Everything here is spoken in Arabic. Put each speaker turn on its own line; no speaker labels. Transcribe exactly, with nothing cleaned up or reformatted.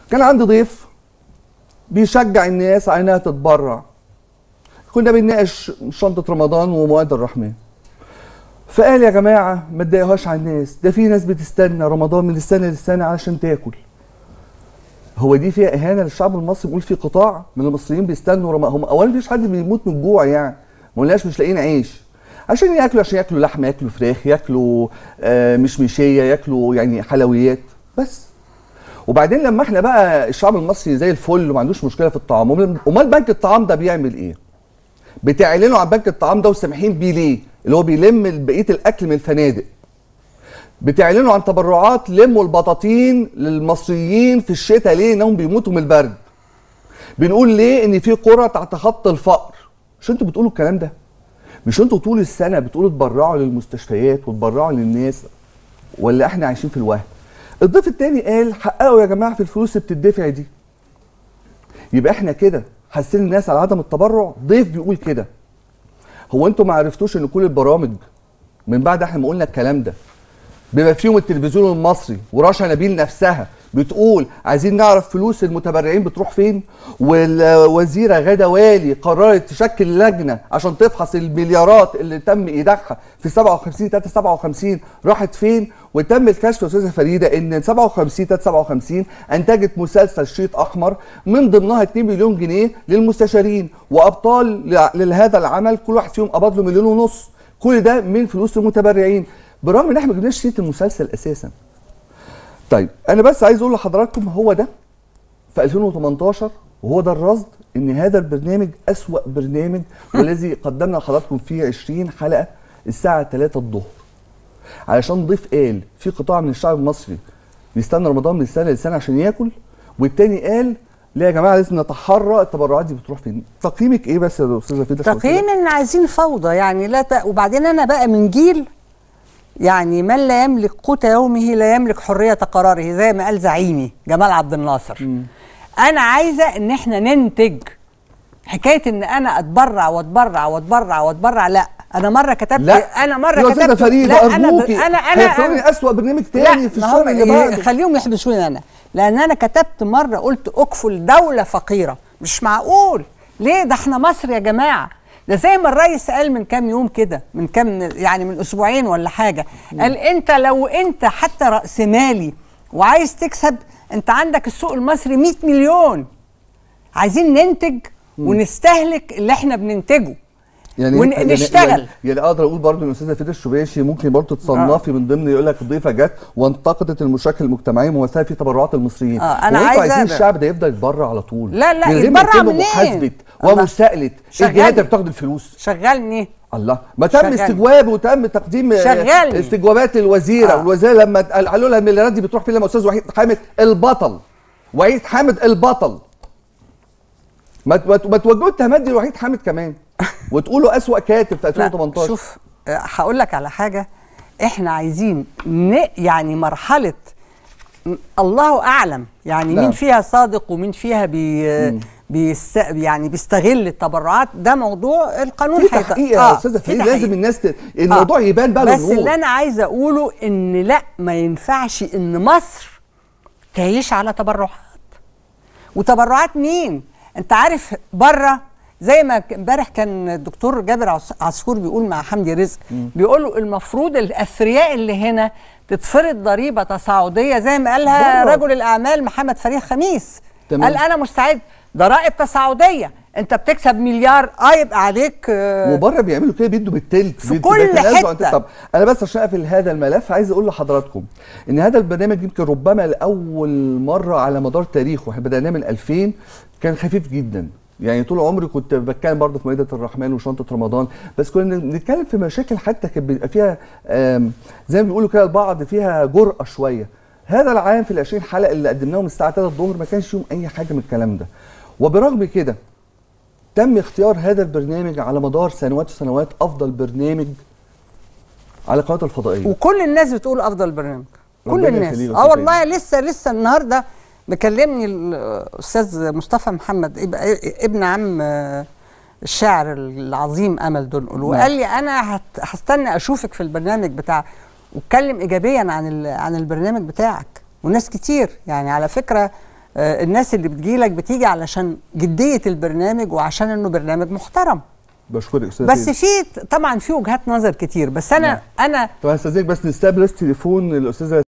كان عندي ضيف بيشجع الناس على انها تتبرع. كنا بنناقش شنطه رمضان ومواد الرحمن. فقال يا جماعه ما تضايقوهاش على الناس، ده في ناس بتستنى رمضان من السنه للسنه علشان تاكل. هو دي فيها اهانه للشعب المصري؟ بيقول في قطاع من المصريين بيستنوا رمضان. هم اولا مفيش حد بيموت من الجوع يعني، ما قلناش مش لاقيين عيش عشان ياكلوا، عشان ياكلوا لحمه، ياكلوا فراخ، ياكلوا آه مشمشيه، ياكلوا يعني حلويات بس. وبعدين لما احنا بقى الشعب المصري زي الفل وما عندوش مشكله في الطعام، امال بنك الطعام ده بيعمل ايه؟ بتعلنوا عن بنك الطعام ده وسامحين بيه ليه؟ اللي هو بيلم بقيه الاكل من الفنادق. بتعلنوا عن تبرعات لموا البطاطين للمصريين في الشتاء ليه؟ انهم بيموتوا من البرد. بنقول ليه؟ ان في قرى تحت خط الفقر. مش انتوا بتقولوا الكلام ده؟ مش انتوا طول السنه بتقولوا تبرعوا للمستشفيات وتبرعوا للناس؟ ولا احنا عايشين في الوهم؟ الضيف التاني قال حققوا يا جماعه في الفلوس اللي بتدفع دي. يبقى احنا كده حاسين الناس على عدم التبرع؟ ضيف بيقول كده. هو انتوا ما عرفتوش ان كل البرامج من بعد احنا ما قلنا الكلام ده بما فيهم التلفزيون المصري ورشا نبيل نفسها بتقول عايزين نعرف فلوس المتبرعين بتروح فين؟ والوزيره غاده والي قررت تشكل لجنه عشان تفحص المليارات اللي تم ايداعها في سبعة وخمسين تلاتة سبعة وخمسين راحت فين؟ وتم الكشف يا استاذه فريده ان سبعة وخمسين تلاتة سبعة وخمسين انتجت مسلسل شريط احمر من ضمنها اتنين مليون جنيه للمستشارين، وابطال لهذا العمل كل واحد فيهم قبض له مليون ونص. كل ده من فلوس المتبرعين، برغم ان احنا ما جبناش سيره المسلسل اساسا. طيب انا بس عايز اقول لحضراتكم هو ده في ألفين وتمنتاشر، وهو ده الرصد ان هذا البرنامج اسوأ برنامج والذي قدمنا لحضراتكم فيه عشرين حلقه الساعه تلاتة الظهر. علشان ضيف قال في قطاع من الشعب المصري بيستنى رمضان من السنه للسنه عشان ياكل، والتاني قال لا يا جماعه لازم نتحرى التبرعات دي بتروح فين. تقييمك ايه بس يا استاذه فيدا؟
تقييم ان عايزين فوضى يعني. لا ت... وبعدين انا بقى من جيل يعني من لا يملك قوت يومه لا يملك حريه قراره، زي ما قال زعيمي جمال عبد الناصر. م. انا عايزه ان احنا ننتج. حكايه ان انا اتبرع واتبرع واتبرع واتبرع، لا. انا مره كتبت
لا.
انا مره
كتبت
كتبت
لا انا
انا انا انا
اسوأ برنامج تاني في الشهر اللي بعده.
خليهم يحبسوني انا، لان انا كتبت مره قلت اكفل دوله فقيره. مش معقول ليه؟ ده احنا مصر يا جماعه. ده زي ما الرئيس قال من كام يوم كده، من كام يعني من اسبوعين ولا حاجه، قال انت لو انت حتى راس مالي وعايز تكسب، انت عندك السوق المصري مية مليون. عايزين ننتج ونستهلك اللي احنا بننتجه يعني ونشتغل.
يعني, يعني اقدر اقول برضه ان الاستاذه فيدا الشباشي ممكن برضه تصنفي آه. من ضمن يقول لك الضيفه جت وانتقدت المشاكل المجتمعيه ممثله في تبرعات المصريين.
اه انا عايزه
عايزين الشعب ده يفضل يتبرع على طول.
لا لا يتبرع منين؟
محاسبه ومساءله الجهات اللي بتاخد الفلوس.
شغلني
الله، ما تم شغلني. استجواب وتم تقديم
شغلني.
استجوابات للوزيره، آه. والوزيره لما قالوا لها المليارات دي بتروح فين؟ لما استاذ وحيد حامد البطل وحيد حامد البطل ما ما توجهوا التهمات دي لوحيد حامد كمان وتقولوا اسوأ كاتب في ألفين وتمنتاشر.
شوف هقول لك على حاجه، احنا عايزين يعني مرحله الله اعلم يعني مين فيها صادق ومين فيها بي بيست يعني بيستغل التبرعات. ده موضوع القانون
في تحقيق يا آه استاذه فريد، لازم الناس ت... الموضوع آه يبان بقى
بس للنور. اللي انا عايزه اقوله ان لا، ما ينفعش ان مصر تعيش على تبرعات. وتبرعات مين؟ انت عارف بره زي ما امبارح كان الدكتور جابر عصفور بيقول مع حمدي رزق، بيقولوا المفروض الاثرياء اللي هنا تتفرض ضريبه تصاعديه زي ما قالها رجل الاعمال محمد فريد خميس. تمام. قال انا مستعد ضرائب تصاعديه. انت بتكسب مليار اه يبقى عليك آه
وبره بيعملوا كده بيدوا بالتلت
في كل حته.
طب انا بس عشان اقفل هذا الملف عايز اقول لحضراتكم ان هذا البرنامج يمكن ربما لاول مره على مدار تاريخه، احنا بدأناه من ألفين، كان خفيف جدا. يعني طول عمري كنت بتكلم برضه في مائدة الرحمن وشنطة رمضان، بس كنا بنتكلم في مشاكل حتى كان بيبقى فيها زي ما بيقولوا كده البعض فيها جرأة شويه. هذا العام في العشرين حلقه اللي قدمناهم الساعه تلاتة الظهر ما كانش فيهم اي حاجه من الكلام ده، وبرغم كده تم اختيار هذا البرنامج على مدار سنوات وسنوات افضل برنامج على القنوات الفضائيه.
وكل الناس بتقول افضل برنامج، كل الناس. اه والله لسه لسه النهارده مكلمني الاستاذ مصطفى محمد ابن عم الشاعر العظيم امل دنقل، وقال لي انا هستنى اشوفك في البرنامج بتاعك، واتكلم ايجابيا عن عن البرنامج بتاعك. وناس كتير يعني على فكره آه الناس اللي بتجيلك بتيجي علشان جديه البرنامج وعشان انه برنامج محترم.
بشكرك استاذ.
بس في طبعا في وجهات نظر كتير، بس انا نعم. انا
طب هستاذنك بس نستقبل تليفون الاستاذه